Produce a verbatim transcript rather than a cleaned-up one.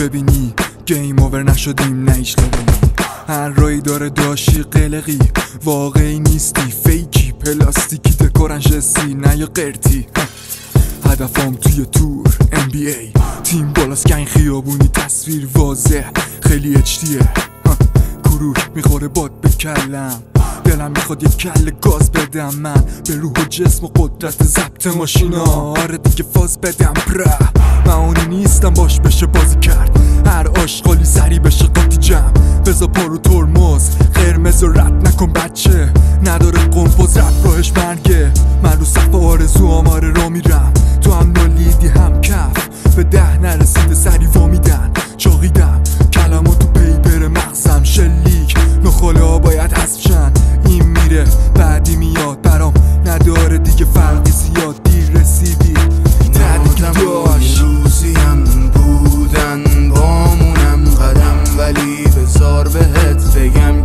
ببینی گیم اوور نشدیم نهیش لبنی. هر رایی داره داشی قلقی، واقعی نیستی فیکی پلاستیکی دکورنجسی نه یا قرتی. هدفم توی تور ام بی ای تیم بالاست گنگ خیابونی تصویر واضح خیلی اچ دیه. کروک میخوره باد به کلم، دلم میخواد یک کل گاز بدم من به روح و جسم و قدرت ضبط ماشینا. آره دیگه فاز بدم پره من اونی نیستم باش بشه بازی کرد. هر آشغالی سری بشه قاطی جمع بزا پارو ترمز قرمز و رد نکن بچه نداره قنفوز رد راهش مرگه. من رو صف آرزو آماره را میرم تو هم نالیدی هم کف به ده نرسیده سری وامیدن چاقیدم کلمات تو پیپر مغزم شلیک نخاله ها باید حذف شن. این میره بعدی میاد برام نداره دیگه فرقی زیاد دیر رسیدی تدیگی داشت روزیم بودن بامونم قدم ولی بزار بهت بگم